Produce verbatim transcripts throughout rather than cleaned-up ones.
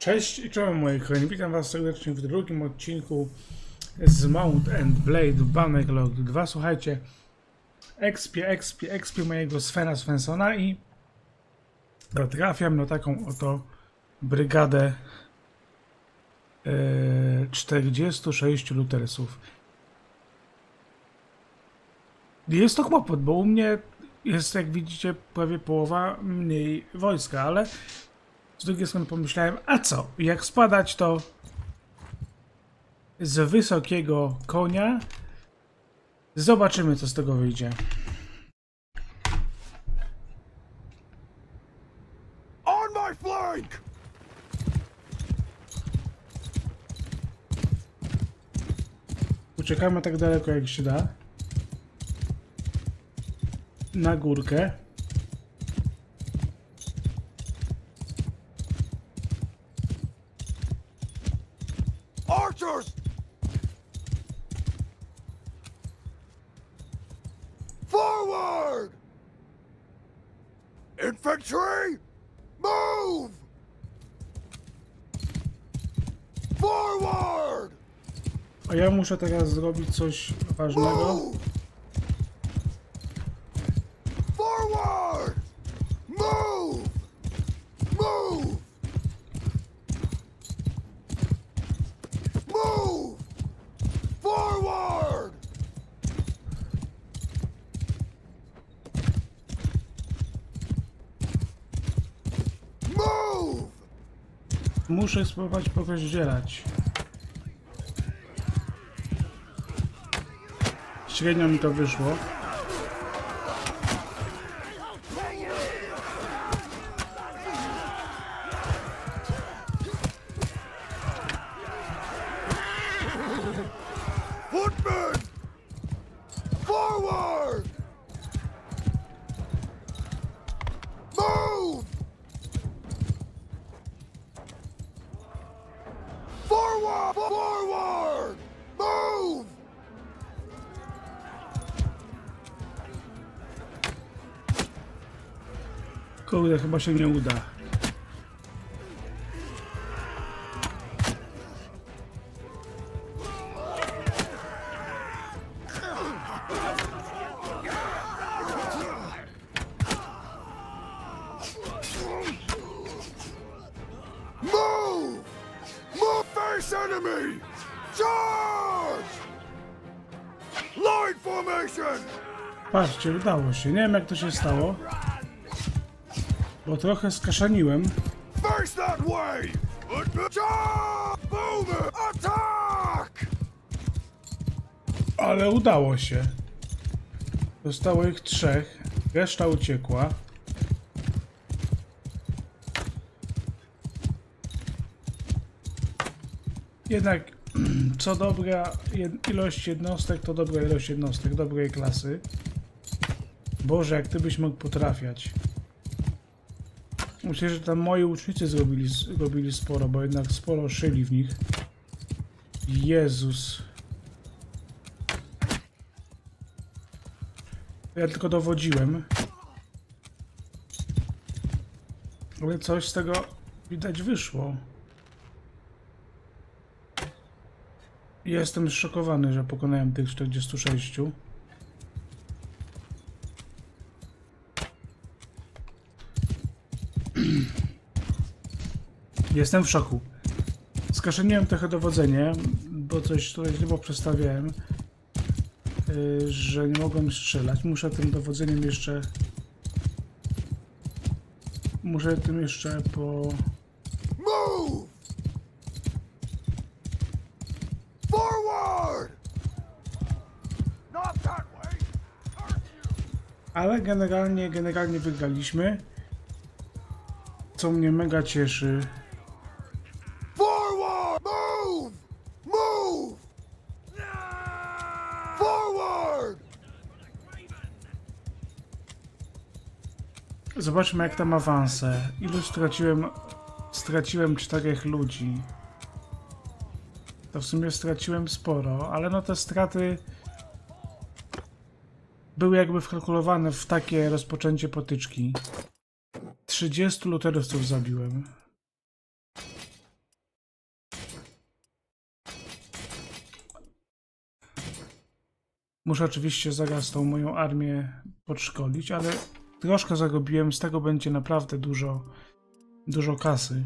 Cześć i czołem moi kochani, witam was serdecznie w drugim odcinku z Mount and Blade Bannerlord dwa. Słuchajcie, ekspię, ekspię, ekspię mojego Svena Svensona i trafiam na taką oto brygadę e, czterdziestu sześciu lutersów. Jest to kłopot, bo u mnie jest, jak widzicie, prawie połowa mniej wojska, ale z drugiej strony pomyślałem, a co, jak spadać to z wysokiego konia, zobaczymy, co z tego wyjdzie. On my flank! Uciekamy tak daleko, jak się da. Na górkę. Archers! Forward! Infantry! Move! Forward! A ja muszę teraz zrobić coś ważnego. Move! Forward! Move! Move! Move! Forward! Move! Muszę spróbować porozdzielać. Średnio mi to wyszło. Footmen! Forward! Move! Forward! Forward! Move! Kurde, chyba się nie uda. Move! Move! Face enemy! Charge! Line formation! Patrzcie, udało się. Nie wiem, jak to się stało, bo trochę skaszaniłem. Face that way! Charge! Move! Attack! Ale udało się. Zostało ich trzech. Reszta uciekła. Jednak co dobra jed ilość jednostek, to dobra ilość jednostek dobrej klasy. Boże, jak ty byś mógł potrafiać. Myślę, że tam moi ucznicy zrobili, zrobili sporo, bo jednak sporo szyli w nich. Jezus. Ja tylko dowodziłem. Ale coś z tego widać wyszło. Jestem zszokowany, że pokonałem tych czterdziestu sześciu. Jestem w szoku. Skaszeniłem trochę dowodzenie, bo coś tutaj źle przestawiałem, yy, że nie mogłem strzelać. Muszę tym dowodzeniem jeszcze... Muszę tym jeszcze po... Move! Forward! Not that way! Ale generalnie, generalnie wygraliśmy, co mnie mega cieszy. Forward! Move! Move! Forward! Zobaczmy, jak tam awanse. Ilu straciłem? Straciłem czterech ludzi. To w sumie straciłem sporo, ale no te straty były jakby wkalkulowane w takie rozpoczęcie potyczki. trzydziestu luterowców zabiłem. Muszę oczywiście zaraz tą moją armię podszkolić, ale troszkę zarobiłem, z tego będzie naprawdę dużo, dużo kasy.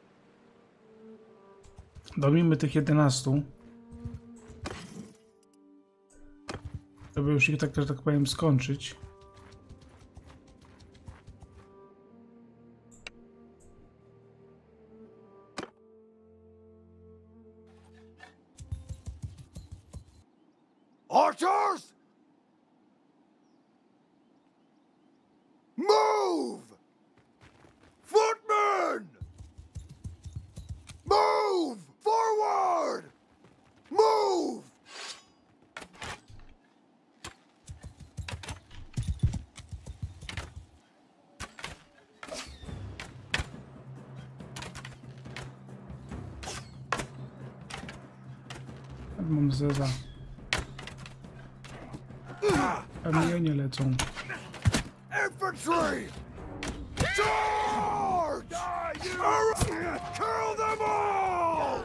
Domimy tych jedenastu. Żeby już ich tak, że tak powiem, skończyć. Archers! Move! Footmen! Move! Forward! Move! Mam zeza. A mnie nie lecą. Infantry! Charge! Kill them all!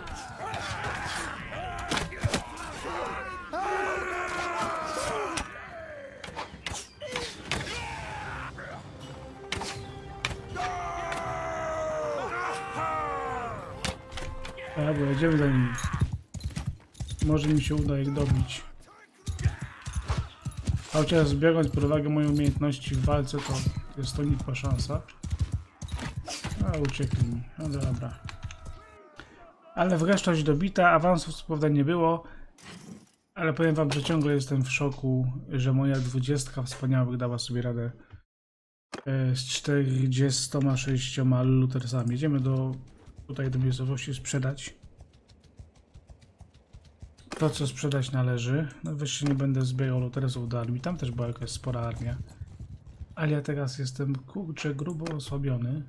Dobra, jedziemy za nimi. Może mi się uda ich dobić. Chociaż biorąc pod uwagę moje umiejętności w walce, to jest to nikła szansa. A uciekli mi. No dobra. Ale wreszcie dobita, awansów co prawda nie było. Ale powiem wam, że ciągle jestem w szoku, że moja dwudziestka wspaniałych dała sobie radę z czterdziestoma sześcioma lutersami. Jedziemy do tutaj do miejscowości sprzedać to, co sprzedać należy. No wreszcie nie będę zbierał lutersów do armii. Tam też była jakaś spora armia. Ale ja teraz jestem, kurczę, grubo osłabiony.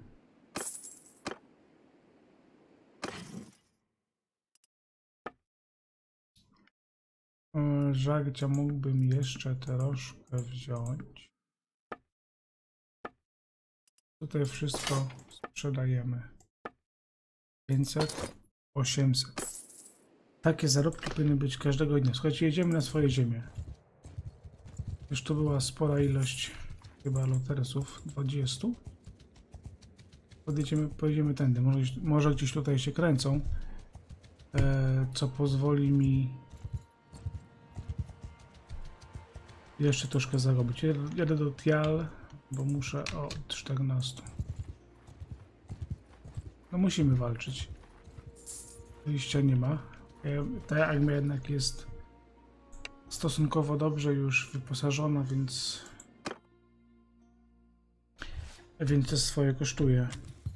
Żarcia mógłbym jeszcze troszkę wziąć. Tutaj wszystko sprzedajemy. pięćset, osiemset. Takie zarobki powinny być każdego dnia. Słuchajcie, jedziemy na swoje ziemię. Już tu była spora ilość chyba lutersów. dwadzieścia. Podjedziemy, pojedziemy tędy. Może, może gdzieś tutaj się kręcą. E, co pozwoli mi jeszcze troszkę zarobić. Jadę do Tial, bo muszę o czternaście. No musimy walczyć. Wyjścia nie ma. Ta armia jednak jest stosunkowo dobrze już wyposażona, więc więc to swoje kosztuje.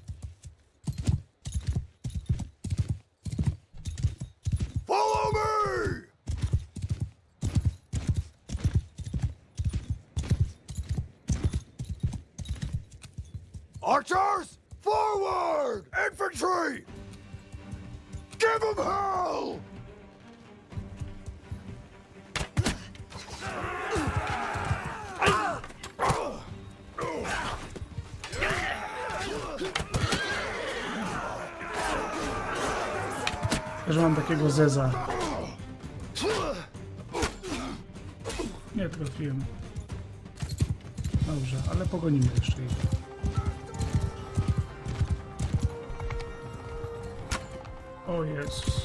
Follow me! Archers, forward! Infantry! Give them hell! Że mam takiego zeza. Nie trafiłem. Dobrze, ale pogonimy jeszcze ich. O Jezus.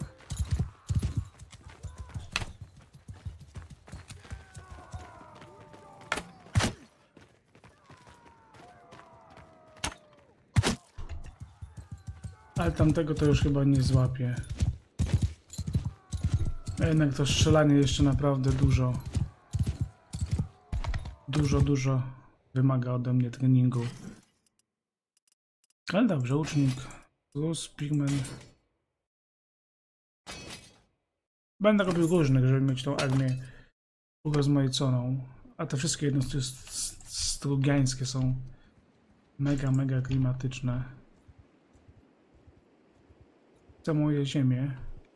Ale tamtego to już chyba nie złapię. A jednak to strzelanie jeszcze naprawdę dużo. Dużo, dużo wymaga ode mnie treningu. Ale dobrze, ucznik plus pigmen. Będę robił różnych, żeby mieć tą armię urozmaiconą. A te wszystkie jednostki strugiańskie są mega, mega klimatyczne. Te moje ziemie.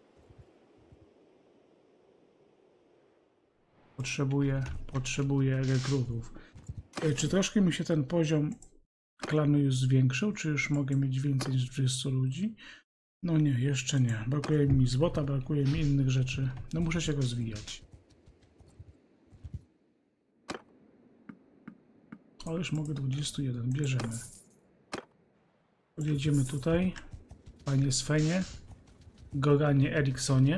Potrzebuję, potrzebuję rekrutów. Czy troszkę mi się ten poziom klanu już zwiększył? Czy już mogę mieć więcej niż dwadzieścia ludzi? No nie, jeszcze nie. Brakuje mi złota, brakuje mi innych rzeczy. No muszę się rozwijać. O, już mogę dwadzieścia jeden, bierzemy. Podjedziemy tutaj. Panie Svenie. Goranie Eriksonie.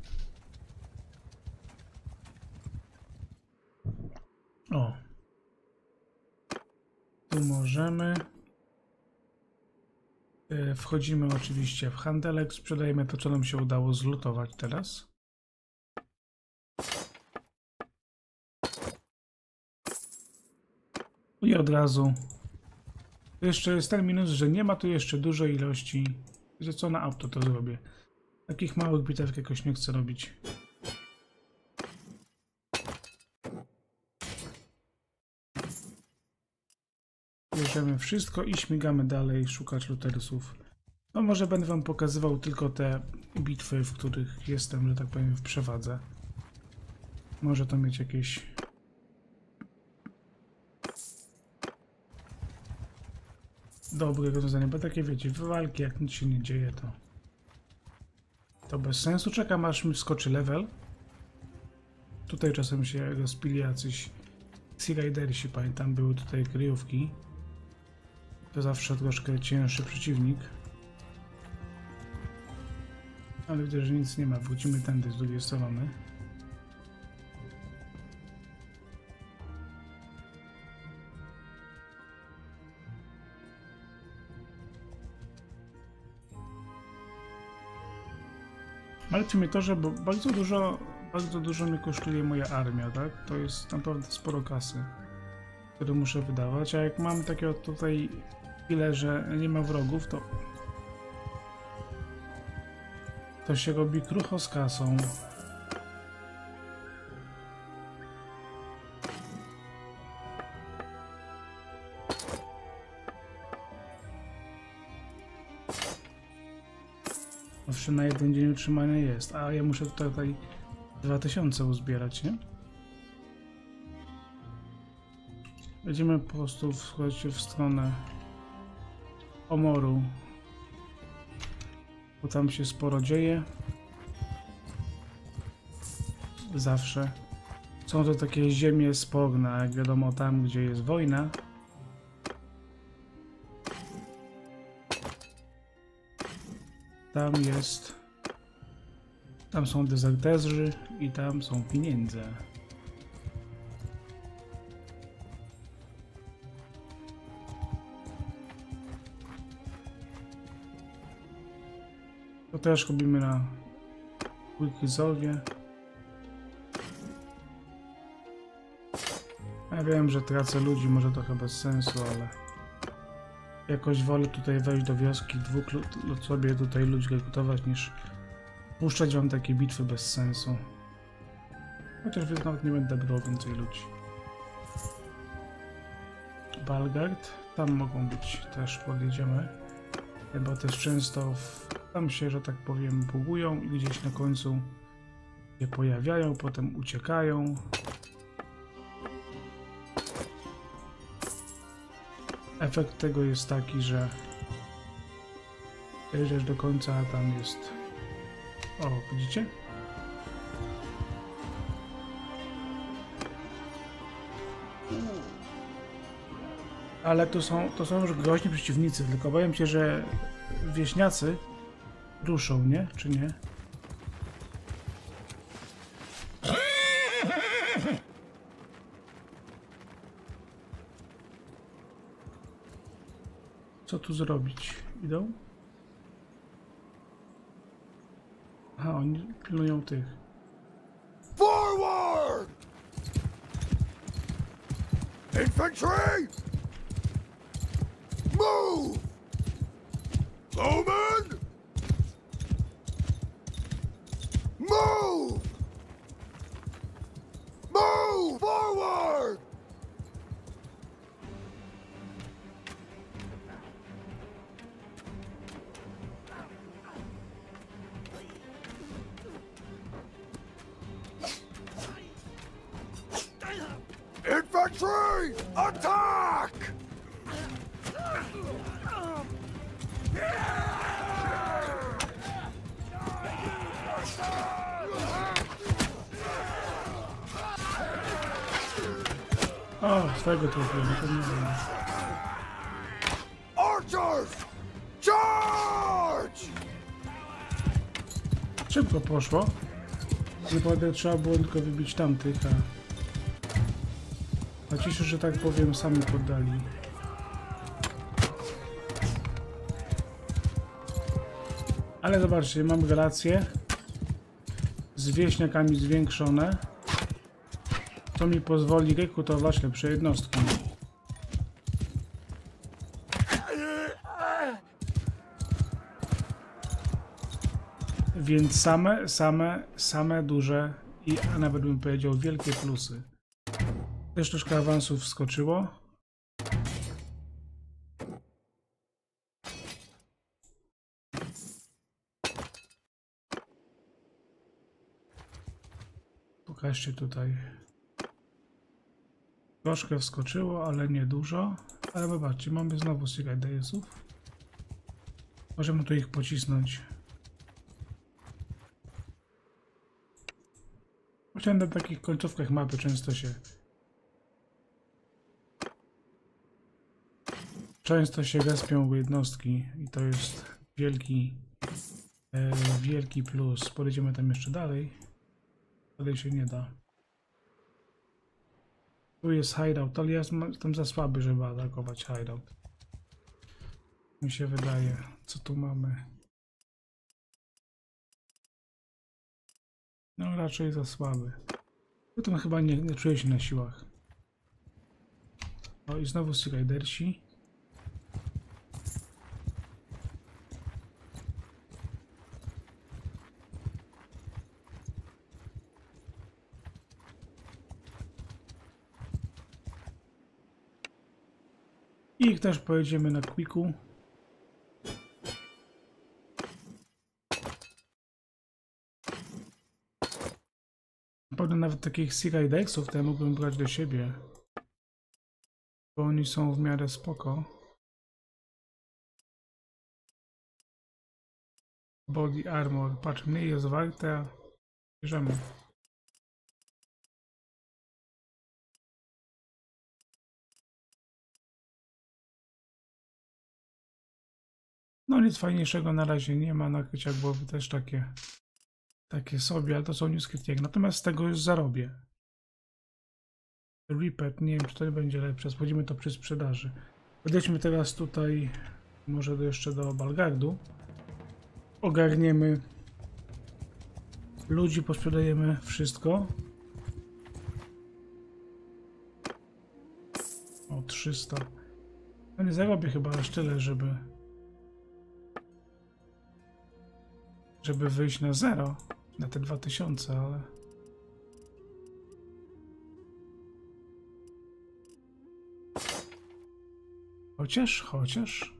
O. Tu możemy. Wchodzimy oczywiście w handelek, sprzedajemy to, co nam się udało zlutować teraz. I od razu. Jeszcze jest ten minus, że nie ma tu jeszcze dużej ilości. Że co na auto to zrobię. Takich małych bitew jakoś nie chcę robić. Bierzemy wszystko i śmigamy dalej szukać lutersów. No może będę wam pokazywał tylko te bitwy, w których jestem, że tak powiem, w przewadze. Może to mieć jakieś... dobre rozwiązanie, bo takie wiecie, walki jak nic się nie dzieje, to... to bez sensu. Czekam aż mi wskoczy level. Tutaj czasem się rozpili jacyś Sea Ridersi, pamiętam, były tutaj kryjówki. To zawsze troszkę cięższy przeciwnik. Ale widzę, że nic nie ma. Wrócimy tędy z drugiej strony. Martwi mnie to, że bo bardzo dużo, bardzo dużo mi kosztuje moja armia, tak? To jest naprawdę sporo kasy, które muszę wydawać, a jak mam takiego tutaj chwilę, że nie ma wrogów, to to się robi krucho z kasą. Owszem, na jeden dzień utrzymania jest, a ja muszę tutaj, tutaj dwa tysiące uzbierać, nie? Będziemy po prostu wchodzić w stronę Omoru, bo tam się sporo dzieje. Zawsze. Są to takie ziemie sporne, jak wiadomo, tam gdzie jest wojna. Tam jest... Tam są dezerterzy i tam są pieniądze. To też robimy na Quickresolve. Ja wiem, że tracę ludzi, może trochę bez sensu, ale jakoś wolę tutaj wejść do wioski, dwóch lud sobie tutaj ludzi rekrutować, niż puszczać wam takie bitwy bez sensu. Chociaż więc nawet nie będę brał więcej ludzi. Balgard, tam mogą być, też podjedziemy, bo też często w, tam się, że tak powiem, bugują i gdzieś na końcu się pojawiają, potem uciekają. Efekt tego jest taki, że dojeżdżasz do końca, a tam jest... O, widzicie? Ale to są, to są już groźni przeciwnicy, tylko obawiam się, że wieśniacy ruszą, nie? Czy nie? Co tu zrobić? Idą? Aha, oni pilnują tych. Forward! Infantry! Move! Bowman! Move! Move! Forward! Infantry! Attack! O, swojego trafiłem, to nie wiem. Archers! Charge! Szybko poszło. Naprawdę trzeba było tylko wybić tamtych, a... A ci się, że tak powiem, sami poddali. Ale zobaczcie, mam relacje z wieśniakami zwiększone, co mi pozwoli rekrutować lepsze jednostki. Więc same, same, same duże i a nawet bym powiedział wielkie plusy. Też troszkę awansów wskoczyło. Pokażcie tutaj. Troszkę wskoczyło, ale nie dużo. Ale zobaczcie, mamy znowu Secret Daysów. Możemy tu ich pocisnąć. Chociaż na takich końcówkach mapy często się często się respią jednostki i to jest wielki e, wielki plus. Pojedziemy tam jeszcze dalej. Dalej się nie da. Tu jest hideout, ale ja jestem za słaby, żeby atakować hideout. Mi się wydaje. Co tu mamy? No raczej za słaby. Potem chyba nie, nie czuję się na siłach. O i znowu Sea Ridersi. I ich też pojedziemy na quicku. Pewnie nawet takich Sea Ridersów to ja mógłbym brać do siebie. Bo oni są w miarę spoko. Body armor. Patrz, mniej jest warte, a bierzemy. No nic fajniejszego na razie nie ma, nakrycia głowy też takie takie sobie, ale to są niskrytiek. Natomiast z tego już zarobię. Repeat, nie wiem czy to będzie lepsze, sprawdzimy to przy sprzedaży. Podejdźmy teraz tutaj może do, jeszcze do Balgardu. Ogarniemy ludzi, posprzedajemy wszystko. O, trzysta. No nie zarobię chyba aż tyle, żeby żeby wyjść na zero, na te dwa tysiące, ale chociaż, chociaż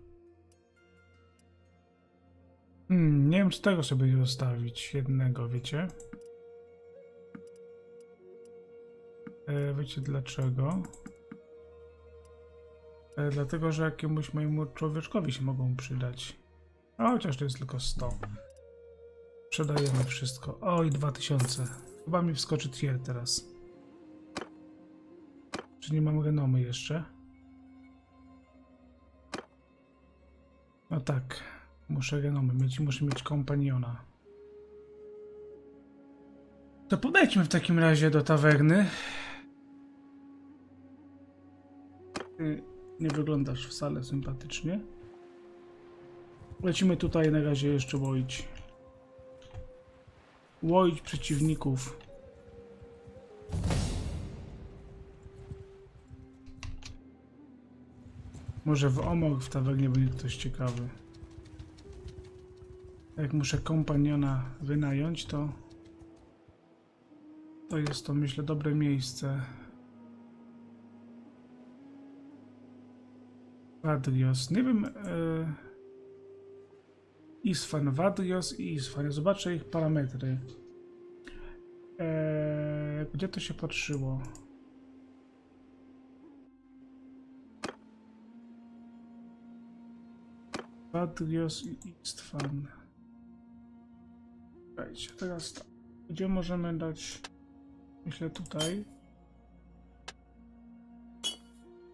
hmm, nie wiem czy tego sobie nie zostawić, jednego, wiecie? E, wiecie dlaczego? E, dlatego, że jakiemuś mojemu człowieczkowi się mogą przydać. A chociaż to jest tylko sto. Sprzedajemy wszystko. Oj, dwa tysiące. Chyba mi wskoczy tier teraz. Czy nie mam renomy jeszcze? No tak. Muszę renomy mieć. Muszę mieć kompaniona. To podejdźmy w takim razie do tawerny. Ty nie wyglądasz wcale sympatycznie. Lecimy tutaj na razie jeszcze łoić. Łoić przeciwników. Może w Omog w tawernie będzie ktoś ciekawy. Jak muszę kompaniona wynająć, to to jest to, myślę, dobre miejsce. Vadrios. Nie wiem. E... Isfan, Vadrios i Isfan. Zobaczę ich parametry. Eee, gdzie to się patrzyło? Vadrios i Isfan. Słuchajcie, teraz tak. Gdzie możemy dać? Myślę tutaj.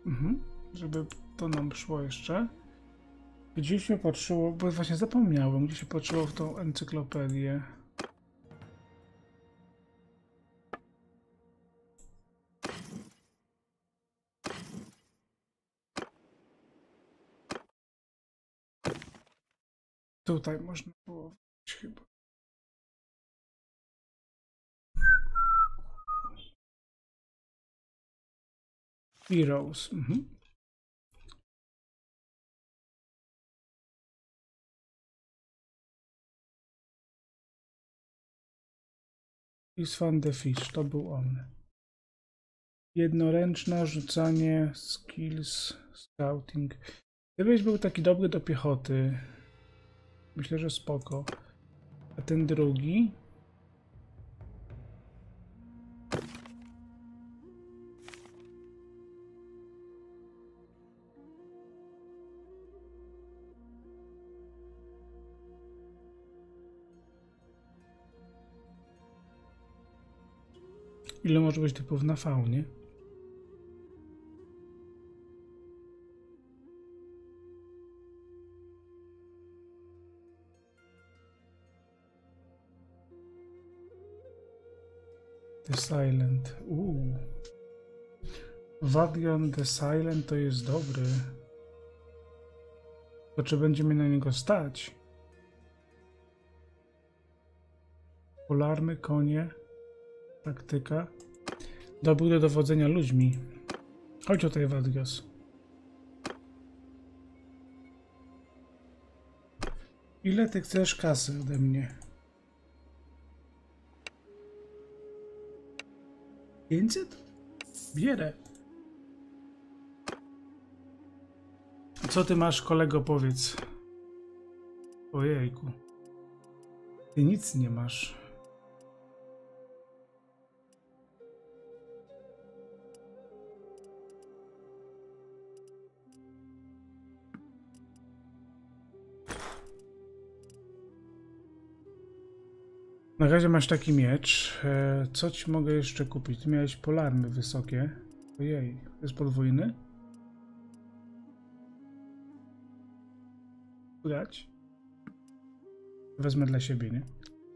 Mhm. Żeby to nam szło jeszcze. Gdzieś się patrzyło, bo właśnie zapomniałem, gdzie się patrzyło w tą encyklopedię. Tutaj można było wejść chyba. Heroes. Mhm. Is Van the Fish, to był on. Jednoręczne rzucanie, skills, scouting. Gdybyś był taki dobry do piechoty, myślę, że spoko. A ten drugi? Ile może być typów na faunie? The Silent. Uuu. Vadion The Silent to jest dobry. To czy będziemy na niego stać? Polarny, konie, taktyka. Dobry do dowodzenia ludźmi. Chodź tutaj, Vadios. Ile ty chcesz kasy ode mnie? pięćset? Bierę. Co ty masz, kolego, powiedz? Ojejku. Ty nic nie masz. Na razie masz taki miecz. Co ci mogę jeszcze kupić? Ty miałeś polarny wysokie. Ojej, to jest podwójny? Udać? Wezmę dla siebie, nie?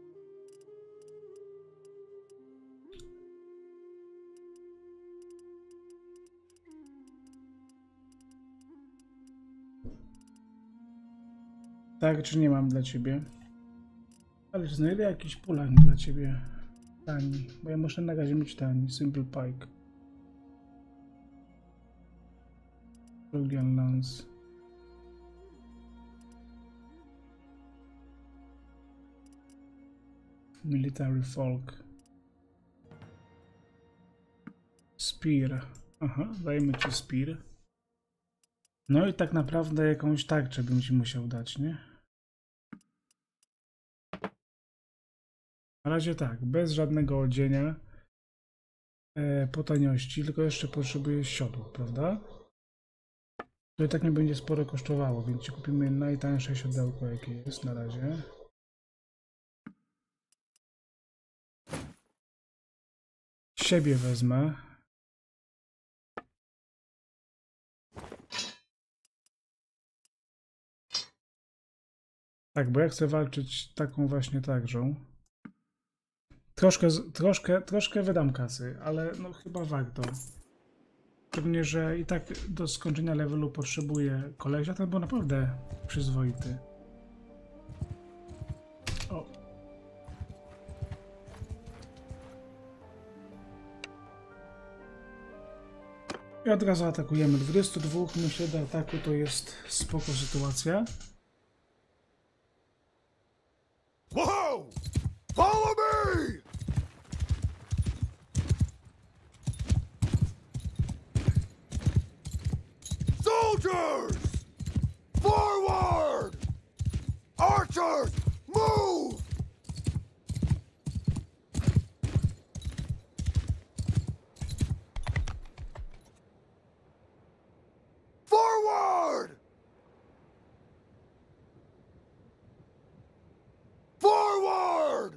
Tak, czy nie mam dla ciebie? Ale czy znajdę jakiś pulang dla ciebie tani? Bo ja muszę na razie mieć tani. Simple Pike. Logan Lance. Military Folk. Spear. Aha, dajmy ci Spear. No i tak naprawdę jakąś tarczę bym ci musiał dać, nie? Na razie tak, bez żadnego odzienia e, po taniości, tylko jeszcze potrzebuję siodło, prawda? To i tak mnie będzie sporo kosztowało, więc ci kupimy najtańsze siodełko, jakie jest na razie. Siebie wezmę. Tak, bo ja chcę walczyć taką właśnie tarczą. Troszkę, troszkę, troszkę wydam kasy, ale no chyba warto. Szczególnie, że i tak do skończenia levelu potrzebuję kolesia, ten był naprawdę przyzwoity. O. I od razu atakujemy. dwudziestu dwóch, myślę, do ataku to jest spoko sytuacja. Whoa! Follow me! Soldiers! Forward! Archers, move! Forward! Forward!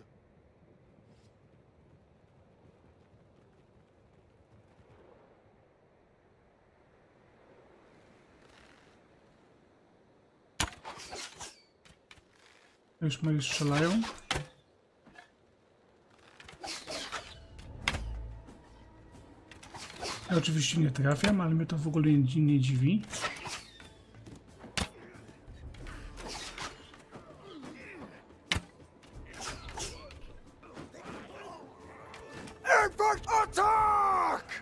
Już moi strzelają. Ja oczywiście nie trafiam, ale mnie to w ogóle nie, nie dziwi. Infect attack!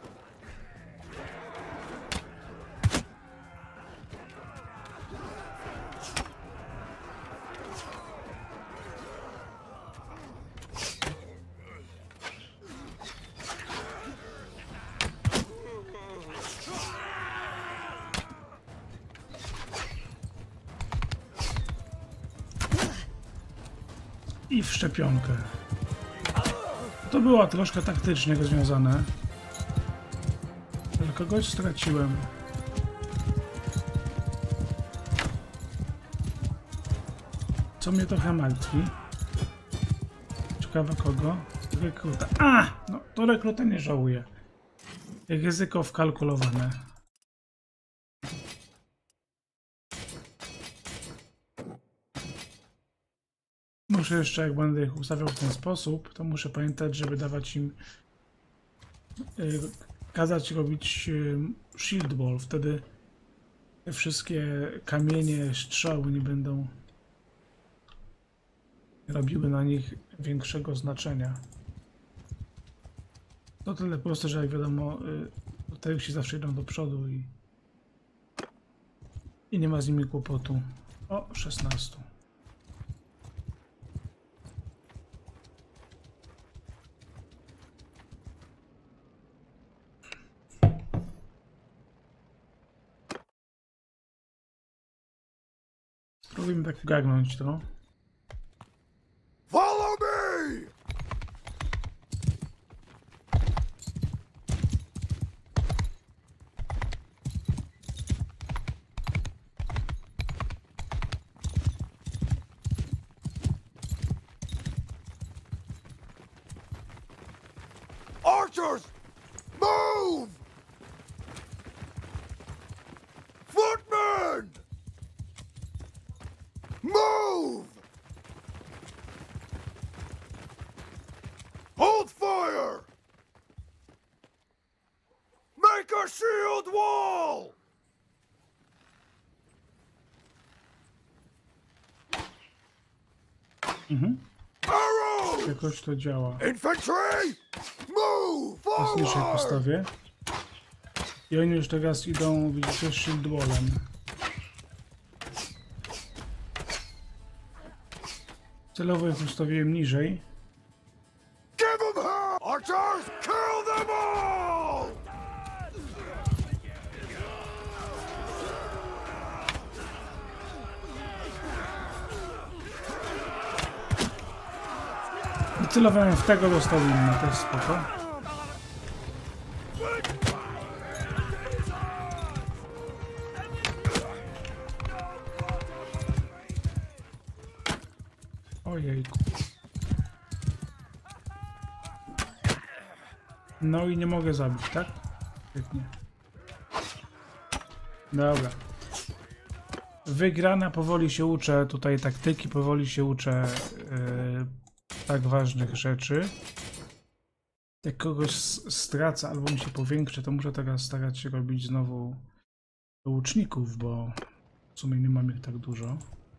I w szczepionkę. To było troszkę taktycznie rozwiązane. Ale kogoś straciłem. Co mnie trochę martwi. Ciekawe kogo? Rekruta. A! No to rekruta nie żałuję. Ryzyko wkalkulowane. Muszę jeszcze, jak będę ich ustawiał w ten sposób, to muszę pamiętać, żeby dawać im yy, kazać robić yy, shield wall. Wtedy te wszystkie kamienie, strzały nie będą robiły na nich większego znaczenia. To tyle proste, że jak wiadomo, yy, te się zawsze idą do przodu i, i nie ma z nimi kłopotu. O, szesnaście. Spróbujmy tak garnąć to. Follow me! Archers! Move! Footmen! Move! Hold fire! Make a shield wall! Mhm. Arrows! Jakoś to działa. Infantry! Move! Jest niżej Forward! postawię. I oni już teraz idą, widzicie, shield wallem. Celowo ich ustawiłem niżej. Give them hell! Archers, kill them all! Celowałem w tego, dostał inny, to jest spoko. Ojejku. No i nie mogę zabić, tak? Świetnie. Dobra. Wygrana, powoli się uczę tutaj taktyki, powoli się uczę yy, tak ważnych rzeczy. Jak kogoś stracę albo mi się powiększy, to muszę teraz starać się robić znowu łuczników, bo w sumie nie mam ich tak dużo.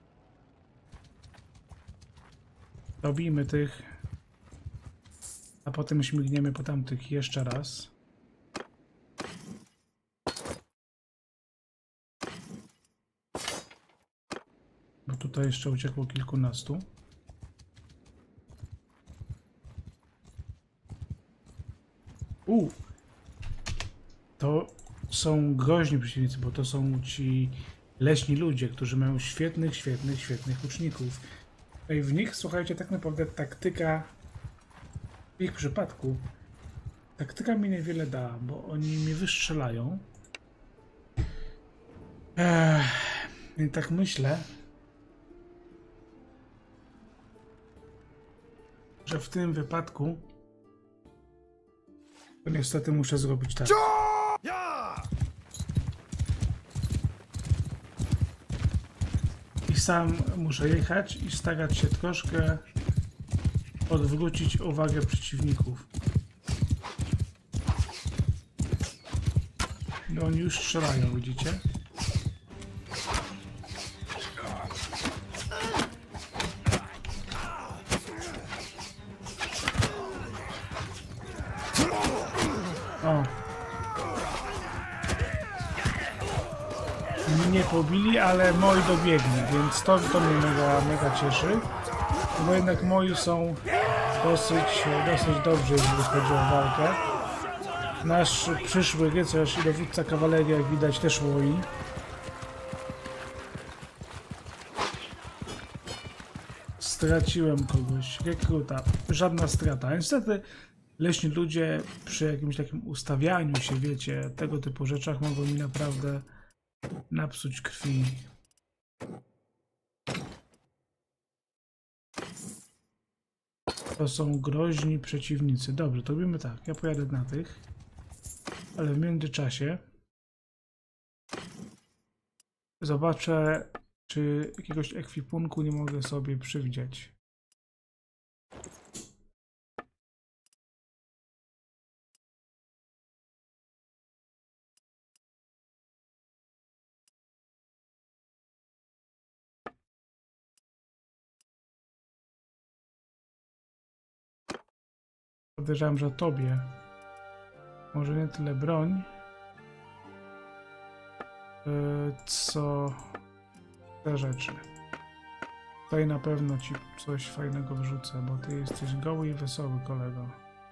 Robimy tych, a potem śmigniemy po tamtych jeszcze raz. Bo tutaj jeszcze uciekło kilkunastu. U, to są groźni przeciwnicy, bo to są ci leśni ludzie, którzy mają świetnych, świetnych, świetnych łuczników. I w nich, słuchajcie, tak naprawdę taktyka, w ich przypadku, taktyka mi niewiele da, bo oni mnie wystrzelają. Ech, i tak myślę, że w tym wypadku to niestety muszę zrobić tak. I sam muszę jechać i starać się troszkę odwrócić uwagę przeciwników. No oni już strzelają, widzicie? O. Mnie pobili, ale moi dobiegli, więc to, to mnie mega, mega cieszy. Bo jednak moi są dosyć, dosyć dobrze, jeżeli chodzi o walkę. Nasz przyszły rycerz i dowódca kawalerii, jak widać, też łoi. Straciłem kogoś, rekruta, żadna strata. Niestety leśni ludzie przy jakimś takim ustawianiu się, wiecie, tego typu rzeczach mogą mi naprawdę napsuć krwi. To są groźni przeciwnicy. Dobrze, to robimy tak. Ja pojadę na tych, ale w międzyczasie zobaczę, czy jakiegoś ekwipunku nie mogę sobie przywdziać. Podejrzewam, że tobie może nie tyle broń, co te rzeczy. Tutaj na pewno ci coś fajnego wrzucę, bo ty jesteś goły i wesoły, kolego.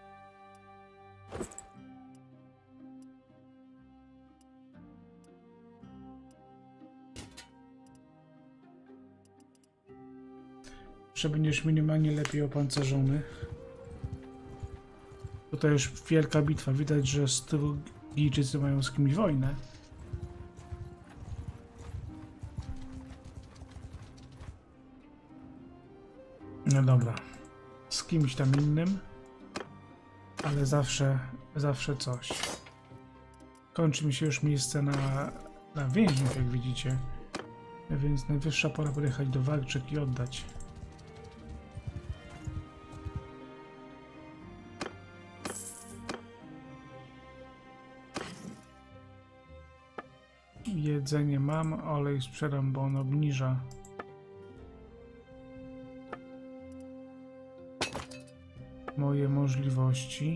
Że będziesz minimalnie lepiej opancerzony. Tutaj już wielka bitwa. Widać, że Strugijczycy mają z kimś wojnę. No dobra. Z kimś tam innym. Ale zawsze, zawsze coś. Kończy mi się już miejsce na, na więźniów, jak widzicie. Więc najwyższa pora pojechać do Warczek i oddać. Jedzenie mam, olej sprzedam, bo on obniża moje możliwości.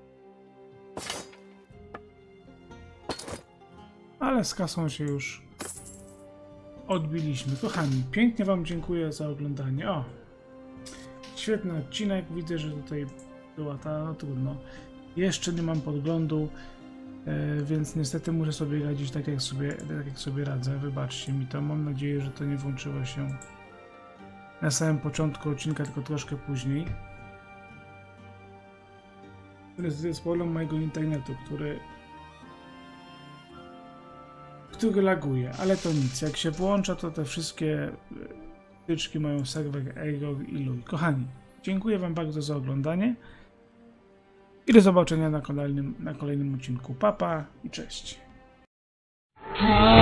Ale z kasą się już odbiliśmy. Kochani, pięknie wam dziękuję za oglądanie. O! Świetny odcinek. Widzę, że tutaj była ta... No trudno. Jeszcze nie mam podglądu. Więc niestety muszę sobie radzić tak jak sobie, tak jak sobie radzę. Wybaczcie mi to. Mam nadzieję, że to nie włączyło się na samym początku odcinka, tylko troszkę później. To jest problem mojego internetu, który który laguje, ale to nic. Jak się włącza, to te wszystkie wtyczki mają serwer error i luj. Kochani, dziękuję wam bardzo za oglądanie. I do zobaczenia na kolejnym, na kolejnym odcinku. Pa, pa i cześć.